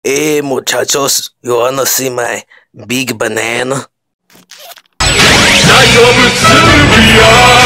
Hey muchachos, you wanna see my big banana?